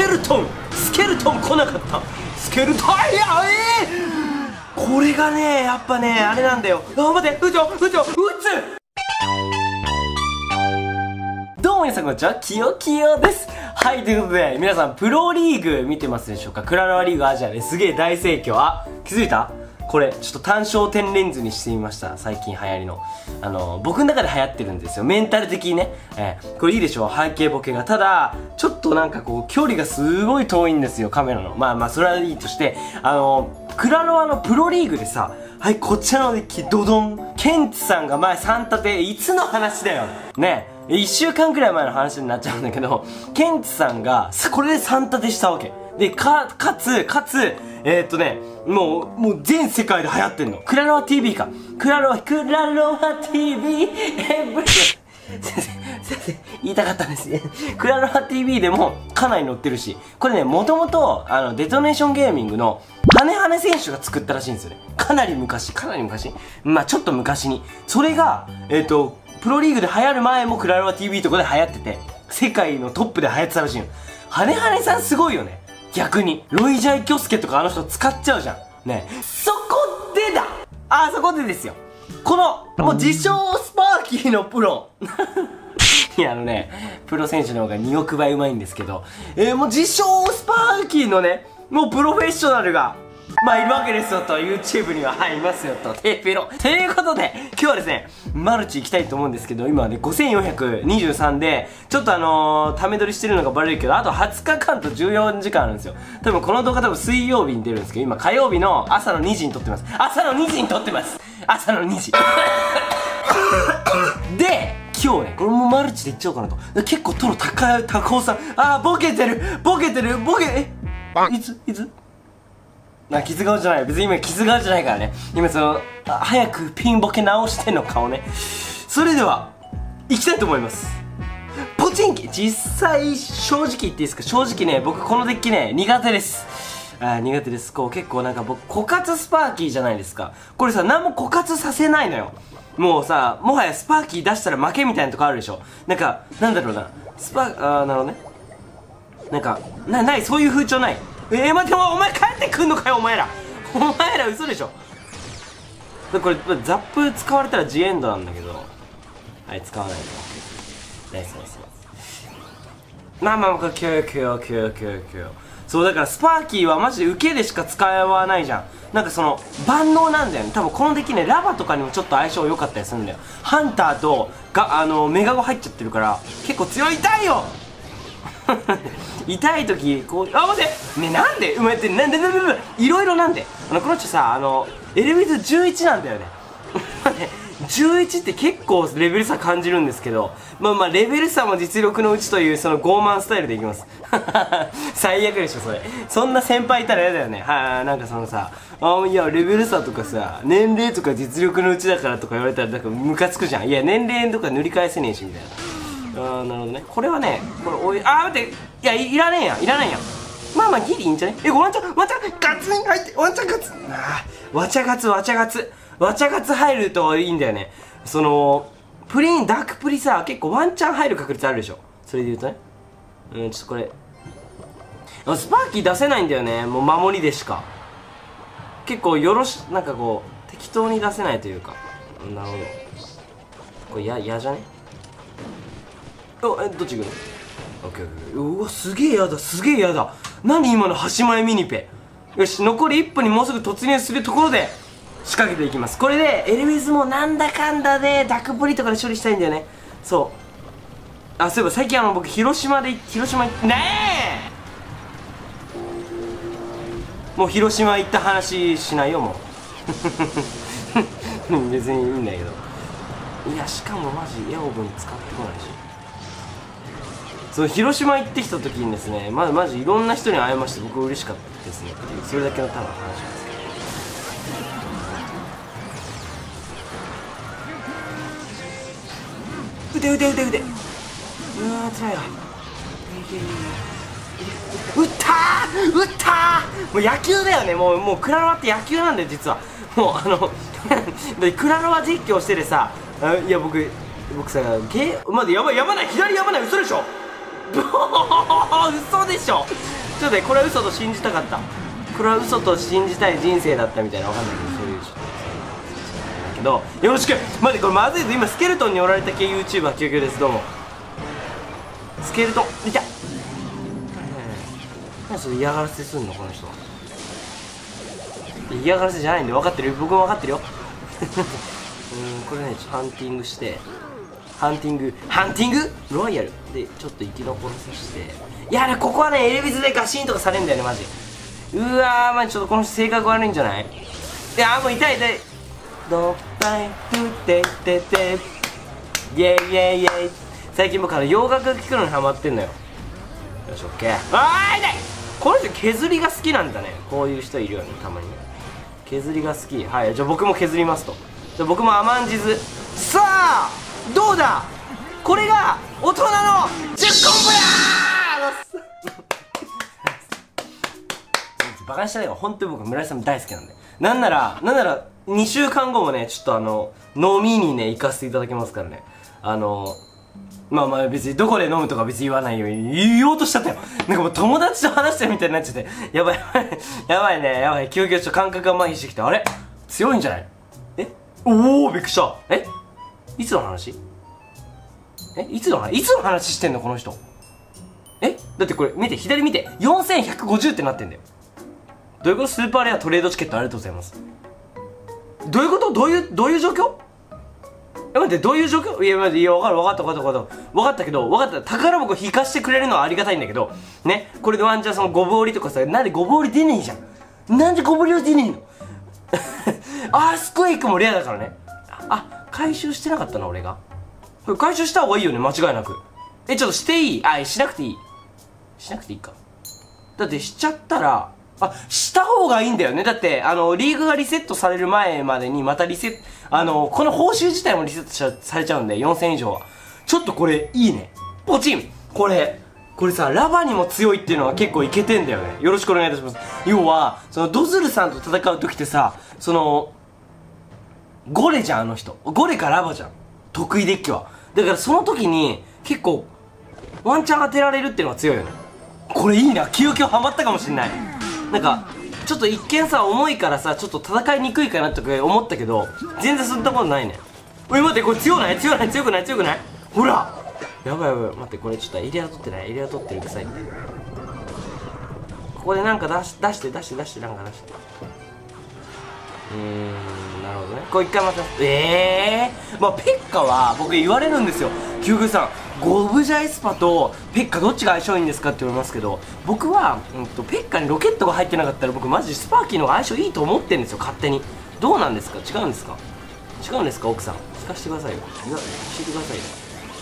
ルトン来なかった。スケルトン、いやこれがねやっぱねあれなんだよ。待って、打つ。どうも皆さんこんにちは、きよきよです。はい、ということで皆さんプロリーグ見てますでしょうか。クラロワリーグアジアですげえ大盛況。あ、気づいた？これちょっと単焦点レンズにしてみました。最近流行りの僕の中で流行ってるんですよ、メンタル的にね。これいいでしょ、背景ボケが。ただちょっとなんかこう距離がすごい遠いんですよ、カメラの。まあそれはいいとして、クラロワのプロリーグでさ、はい、こちらのデッキドドン、ケンツさんが前3立て、いつの話だよね。1週間くらい前の話になっちゃうんだけど、ケンツさんがこれで3立てしたわけで、かつもう全世界で流行ってんの。クラロワ TV か。クラロワ TV 先生言いたかったんですね。クラロワ TV でもかなり載ってるし、これね、もともとデトネーションゲーミングのハネハネ選手が作ったらしいんですよね。かなり昔、まあちょっと昔に。それがプロリーグで流行る前もクラロワ TV とかで流行ってて、世界のトップで流行ってたらしいの。ハネハネさんすごいよね、逆に。ロイジャイキョスケとかあの人使っちゃうじゃんね。そこでですよ、このもう自称スパーキーのプロいやプロ選手の方が2億倍うまいんですけど、もう自称スパーキーのね、もうプロフェッショナルがまあいるわけですよと。 YouTube には、はい、いますよと、テーペロということで、今日はですねマルチ行きたいと思うんですけど、今はね5423でちょっとため撮りしてるのがバレるけど、あと20日間と14時間あるんですよ。多分この動画水曜日に出るんですけど、今火曜日の朝の2時に撮ってます。朝の2時で、今日ねこれもマルチでいっちゃおうかなと。結構トロ高尾さん、ボケてるいつ傷顔じゃない、別に今傷顔じゃないからね。今早くピンボケ直してんの顔ね。それでは行きたいと思います。ポチンキ。実際正直言っていいですか、正直ね僕このデッキね苦手です。苦手です。こう結構なんか僕枯渇スパーキーじゃないですか。これさ、何も枯渇させないのよ。もうさ、もはやスパーキー出したら負けみたいなとこあるでしょ。なんだろうな、なるほどね。そういう風潮ない。待って、お前帰ってくんのかよ、お前ら嘘でしょ。これザップ使われたらジエンドなんだけど、はい、使わないとナイス。まあこれキュそう、だからスパーキーはマジで受けでしか使わないじゃん。なんか万能なんだよね。多分このデッキね、ラバとかにもちょっと相性良かったりするんだよ。ハンターとメガゴ入っちゃってるから結構強い。痛いよ痛い時こう、待ってね、なんでいろいろなんでこの人さ、エルビズ11なんだよね11って結構レベル差感じるんですけど、まあレベル差も実力のうちというその傲慢スタイルでいきます最悪でしょそれ。そんな先輩いたら嫌だよね。なんかいやレベル差とかさ、年齢とか実力のうちだからとか言われたらなんかムカつくじゃん。いや年齢とか塗り返せねえしみたいな。なるほどね。これはね、待って、いやいらねえやん。まあギリいいんじゃね。ワンチャンガツン入って、ワンチャンガツン、わちゃガツ入るといいんだよね。ダークプリさ、結構ワンチャン入る確率あるでしょ。それで言うとね、ちょっとこれスパーキー出せないんだよね、もう守りでしか。結構なんかこう適当に出せないというか。なるほど、これ嫌じゃね。どっち行くの？オッケー。うわ、すげえやだ。何今の端前ミニペ。よし、残り1分にもうすぐ突入するところで仕掛けていきます。これでエルビズもなんだかんだでダクプリとかで処理したいんだよね。そういえば最近僕広島行ってねもう広島行った話しないよもう別にいいんだけど。いや、しかもマジエオブン使ってこないし。広島行ってきた時にですね、マジいろんな人に会えまして、僕嬉しかったですねっていう、それだけのただの話ですけど。腕うわー辛いわ。打ったーもう野球だよね。もうクラロワって野球なんだよ実は。もうクラロワ実況しててさ、いや僕さ、待って、やばない、左やばない、嘘でしょ嘘でしょちょっとね、これは嘘と信じたかった。これは嘘と信じたい人生だったみたいな、わかんないけど、そういうだけど、よろしく。待って、これまずいぞ。今スケルトンにおられた系 YouTuber 救急です。どうも。スケルトンいた。何それ嫌がらせすんのこの人。嫌がらせじゃないんで、分かってるよ。僕も分かってるよ。これね、ハンティングして、ハンティングロイヤルでちょっと生き残らさせて。いやね、ここはね、エレビズでガシンとかされんだよね、マジ。うわー、マジちょっとこの人性格悪いんじゃない？いやー、もう痛い。ドッパイフテテテイェイイェイイェイ。最近僕洋楽聴くのにハマってんのよ。よし、オッケー。あー、痛い。この人削りが好きなんだね。こういう人いるよね、たまにね。削りが好き。はい、じゃあ僕も削りますと。じゃあ僕も甘んじず。さあどうだ、これが大人の10コンボやーバカにしてないわ。本当に僕村井さん大好きなんで。なんなら2週間後もね、ちょっと飲みにね行かせていただきますからね。まあ別にどこで飲むとか別に言わないように言おうとしちゃったよ。なんかもう友達と話してるみたいになっちゃって、やばい急遽ちょっと感覚が麻痺してきて、あれ強いんじゃない？おお、びっくりした。いつの話？いつの話してんのこの人。だってこれ見て、左見て、4150ってなってんだよ。どういうこと？スーパーレアトレードチケットありがとうございます。どういうこと？どういう状況？待って、どういう状況？いや、待って、いや、分かったけど、宝箱引かしてくれるのはありがたいんだけど、ね、これでワンチャンそのゴブ折りとかさ、なんでゴブ折り出ねえじゃん。なんでゴブ折り出ねえのアースクエイクもレアだからね。回収してなかったな、俺が。これ回収した方がいいよね、間違いなく。ちょっとしていい？しなくていいか。だってしちゃったら、した方がいいんだよね。だって、リーグがリセットされる前までに、またこの報酬自体もリセットされちゃうんで、4000以上は。ちょっとこれ、いいね。ポチン！これさ、ラバにも強いっていうのは結構いけてんだよね。よろしくお願いいたします。要は、ドズルさんと戦う時ってさ、ゴレじゃん、あの人。ゴレかラバじゃん。得意デッキは。だからその時に、結構、ワンチャン当てられるっていうのが強いよね。これいいな。キヨキヨハマったかもしんない。なんか、ちょっと一見さ、重いからさ、ちょっと戦いにくいかなとか思ったけど、全然そんなことないね。待って、これ強くないほらやばい。待って、これちょっとエリア取ってない。エリア取ってるくさいんで。ここでなんか出して、なんか出して。なるほどね。これ一回待って。ペッカは僕言われるんですよ。キューグさん、ゴブジャエスパとペッカどっちが相性いいんですかって言われますけど、僕は、ペッカにロケットが入ってなかったら僕マジスパーキーの方が相性いいと思ってるんですよ、勝手に。どうなんですか？違うんですか奥さん。聞かせてくださいよ。教えてくださいよ。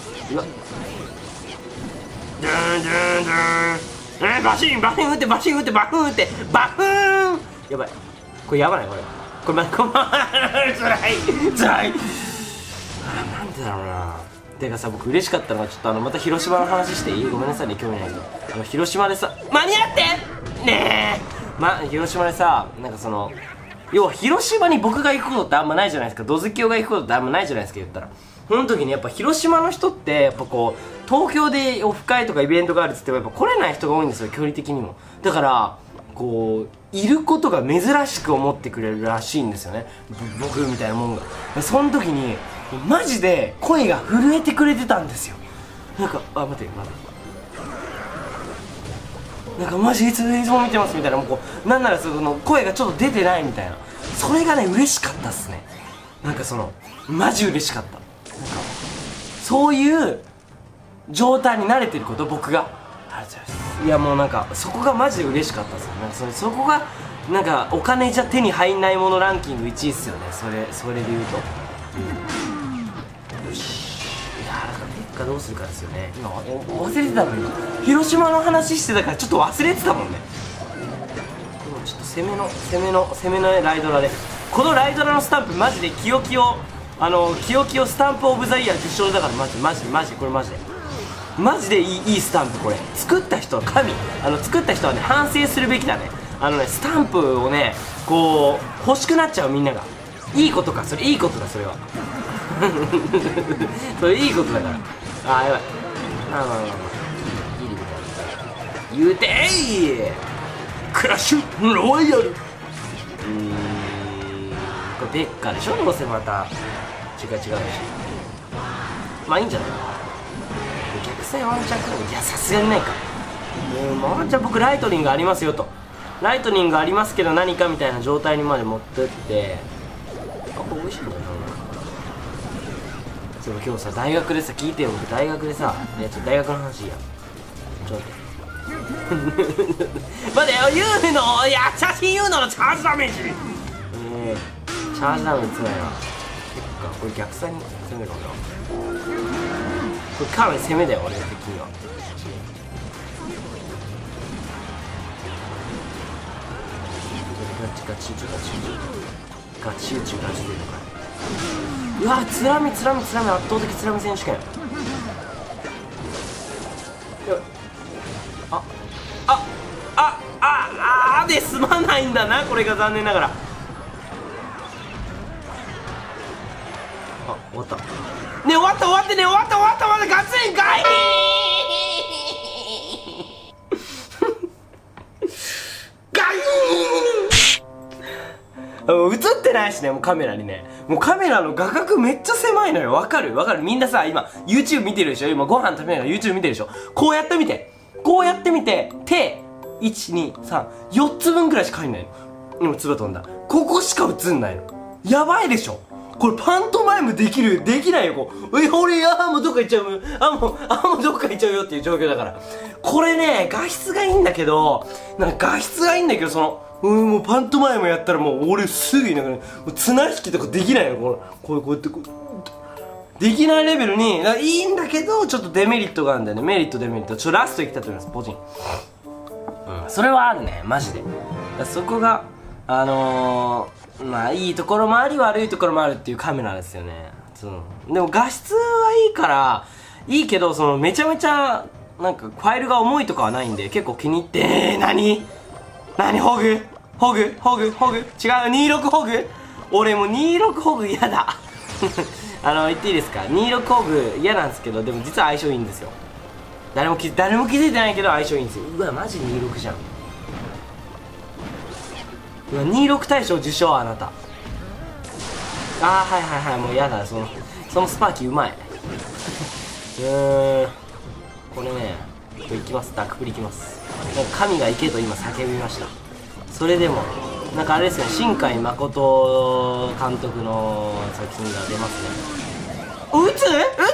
バシン打ってバフーンやばい。これやばない？これつらいなんでだろうな。てかさ、僕嬉しかったのが、ちょっとまた広島の話していい？ごめんなさいね、興味ない人。広島でさ、間に合ってねえ、広島でさ、なんか要は広島に僕が行くことってあんまないじゃないですか。ドズキオが行くことってあんまないじゃないですか、言ったら。その時にやっぱ広島の人ってやっぱこう東京でオフ会とかイベントがあるっつってもやっぱ来れない人が多いんですよ、距離的にも。だからこういることが珍しく思ってくれるらしいんですよね、僕みたいなもんが。その時にマジで声が震えてくれてたんですよ。なんか待ってなんかマジいつも見てますみたいな、もうこうなんなら声がちょっと出てないみたいな、それがね嬉しかったっすね。なんかマジ嬉しかった。なんかそういう状態に慣れてること、僕が。ありがとうございます。いやもうなんかそこがマジで嬉しかったっすよ。なんかそこがなんかお金じゃ手に入んないものランキング1位っすよね、それで言うと。よし。いやだからペッカどうするかですよね。今忘れてたのに広島の話してたからちょっと忘れてたもんね。ちょっと攻めのライドラで、このライドラのスタンプマジでキヨキヨスタンプオブザイヤー受賞だから、マジこれマジでいいスタンプ。これ作った人は神。作った人はね反省するべきだね。スタンプをねこう欲しくなっちゃうみんなが。いいことか、それいいことだ、それはそれいいことだから。やばい。 言うていクラッシュロワイヤル。これベッカでしょ、どうせまた違うし、まあいいんじゃない。逆サイワンチャン来る。いやさすがにないか。ワンチャン僕ライトニングありますよと、ライトニングありますけど何かみたいな状態にまで持ってって、あ、これ美味しいんだよな。そう今日さ大学でさ、聞いてよ、僕大学でさ、ちょっと大学の話いいや、ちょっと待って待てよ、言うの、いや写真言うののチャージダメージ、チャージダメージつらいな。そっか、これ逆サイに攻めるのかな。これかなり攻めだよ俺的には。ガチ打ちガチでるか。うわ、つらみ圧倒的つらみ選手権。で済まないんだな、これが残念ながら。終わったね、終わったまだガツリンかい映ってないしね、もうカメラにね。もうカメラの画角めっちゃ狭いのよ。わかるみんなさ、今 YouTube 見てるでしょ。今ご飯食べながら YouTube 見てるでしょ。こうやってみて手1、2、3、4つ分くらいしか入んないの。今唾飛んだ。ここしか映んないの。やばいでしょこれ。パントマイムできないよ。こう俺もうどっか行っちゃう、もうどっか行っちゃうよっていう状況だから。これね、画質がいいんだけど、もうパントマイムやったらもう俺すぐいなくなる。綱引きとかできないよ。こうやってできないレベルにいいんだけど、ちょっとデメリットがあるんだよね。メリットデメリット。ラストいきたいと思います。ポチン。それはあるね、マジで。そこがまあいいところもあり悪いところもあるっていうカメラですよね。でも画質はいいからいいけど、めちゃめちゃなんかファイルが重いとかはないんで結構気に入って。何ホグ違う、26ホグ。俺もう26ホグ嫌だ言っていいですか、26ホグ嫌なんですけど、でも実は相性いいんですよ。誰も気づいてないけど相性いいんですよ。うわマジ26じゃん。うわ26大賞受賞、あなた。はいもうやだ、そのスパーキーうまいこれね、いきます。ダックプリいきます。なんか神が行けと今叫びました。それでもなんかあれですね、新海誠監督の作品が出ますね。撃つ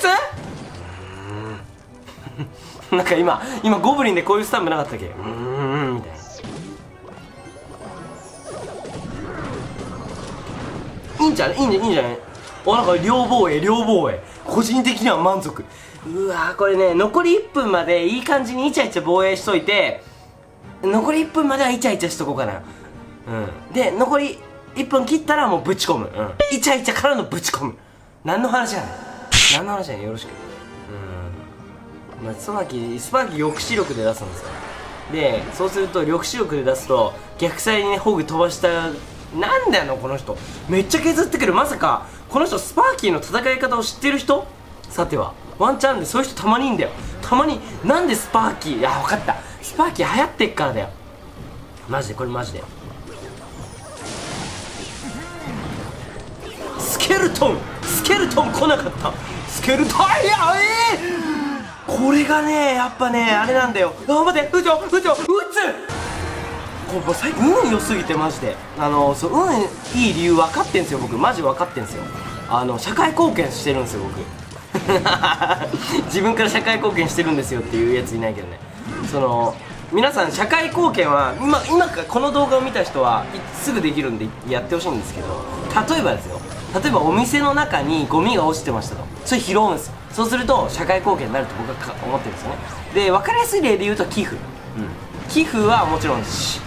なんか今ゴブリンでこういうスタンプなかったっけ。みたいな。いいんじゃないなんか両防衛個人的には満足。うわー、これね、残り1分までいい感じにイチャイチャ防衛しといて、残り1分まではイチャイチャしとこうかな。で残り1分切ったらもうぶち込む。イチャイチャからのぶち込む。何の話やねん。よろしく。まあ、スパーキー抑止力で出すんですよ。でそうすると抑止力で出すと逆サイにねホグ飛ばした。なんだよこの人めっちゃ削ってくる。まさかこの人スパーキーの戦い方を知ってる人。さてはワンチャンでそういう人たまにいんだよ。なんでスパーキー、いや分かった、スパーキー流行ってっからだよ。マジでスケルトン来なかった。スケルトン、これがね、やっぱね、あれなんだよ。待って、撃つこれ最近運良すぎてマジで。運いい理由分かってんすよ僕。マジ分かってんすよ。社会貢献してるんですよ僕自分から社会貢献してるんですよっていうやついないけどね。皆さん社会貢献は今からこの動画を見た人はすぐできるんでやってほしいんですけど、例えばお店の中にゴミが落ちてましたと、それ拾うんですよ。そうすると社会貢献になると僕は思ってるんですよね。で分かりやすい例で言うと寄付。寄付はもちろん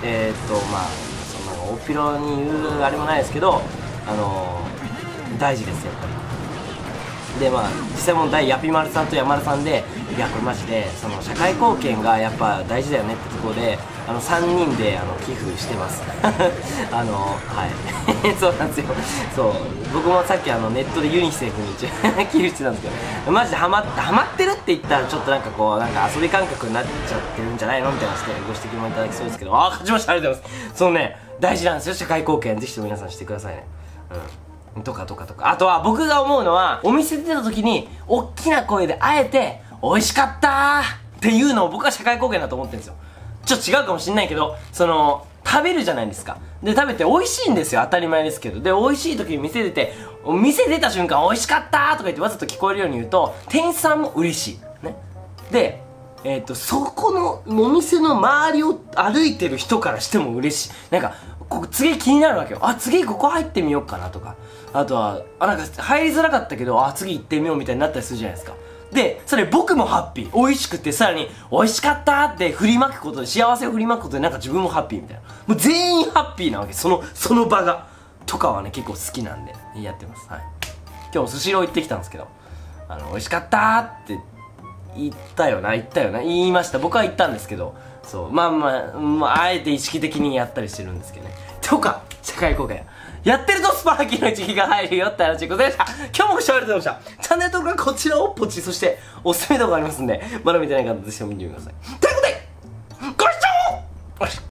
おっぴろに言うあれもないですけど大事ですよやっぱり。 でまあ実際問題ヤピマルさんとヤマルさんで、いやこれマジでその社会貢献がやっぱ大事だよねってところで3人で寄付してますはいそうなんですよ。そう僕もさっきネットでユニセフに寄付してたんですけど、マジでハマってるって言ったらちょっとなんかこうなんか遊び感覚になっちゃってるんじゃないのみたいなしてご指摘もいただきそうですけど、勝ちました、ありがとうございます。そのね大事なんですよ、社会貢献。ぜひとも皆さんしてくださいね。とかあとは僕が思うのは、お店出た時に大きな声であえて美味しかったーっていうのを僕は社会貢献だと思ってるんですよ。ちょっと違うかもしんないけど、食べるじゃないですか。で食べて美味しいんですよ、当たり前ですけど。で美味しい時に店出て、店出た瞬間美味しかったーとか言ってわざと聞こえるように言うと店員さんも嬉しいね。でそこのお店の周りを歩いてる人からしても嬉しい。なんか次気になるわけよ。次ここ入ってみようかなとか、あとはなんか入りづらかったけど次行ってみようみたいになったりするじゃないですか。でそれ僕もハッピー、美味しくてさらに美味しかったって振りまくことで、幸せを振りまくことでなんか自分もハッピーみたいな、もう全員ハッピーなわけ。その場がとかはね結構好きなんでやってます。はい、今日もスシロー行ってきたんですけど、美味しかったって言いました。僕は言ったんですけど、そうまああえて意識的にやったりしてるんですけどね。とか社会貢献やってるとスパーキーの一撃が入るよって話でございました。今日もご視聴ありがとうございました。チャンネル登録はこちらをポチ、そしておすすめ動画ありますんで、まだ見てない方ぜひとも見てみてください。